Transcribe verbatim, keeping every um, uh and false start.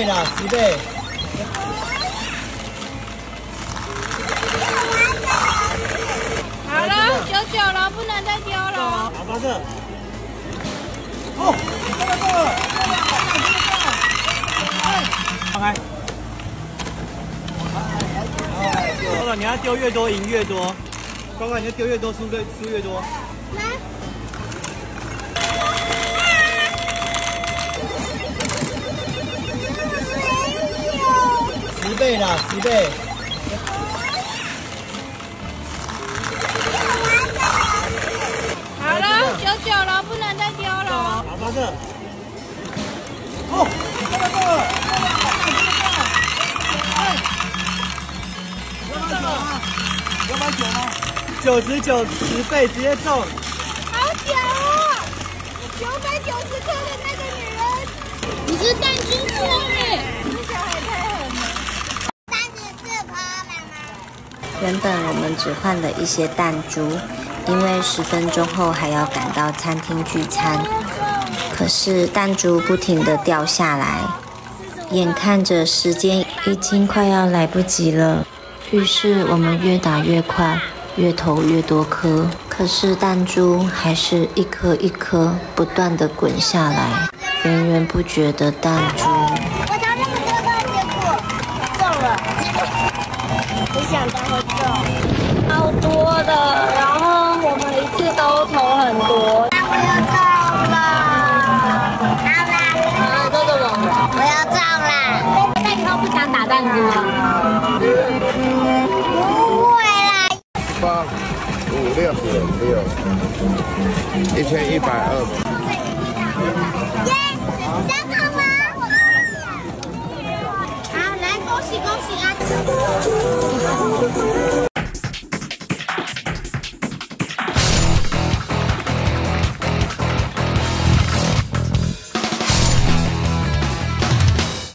倍啦，十倍。 好了，九九了，不能再丢了。 好，发射。哦，够了够了，放开。够了，你要丢越多赢越多。刚刚你就丢越多输越输越多。来。 十倍啦，十倍。 好了，九九了，不能再丢了。 好，发射。哦，够了够了，两百九吗？九十九，十倍直接中。 好屌哦！九百九十颗的那个女人，你是弹珠车哎！这小孩太狠了。 原本我们只换了一些弹珠，因为十分钟后还要赶到餐厅聚餐。可是弹珠不停地掉下来，眼看着时间已经快要来不及了，于是我们越打越快，越投越多颗。可是弹珠还是一颗一颗不断地滚下来，源源不绝的弹珠。 我调那么多的结果中了。 没想到会中，好多的，然后我们一次都投很多。我要中了，好啦，啊，这个我，我要中啦。那以后不想打弹珠了？不会啦。 八五六六，一千一百二。 耶，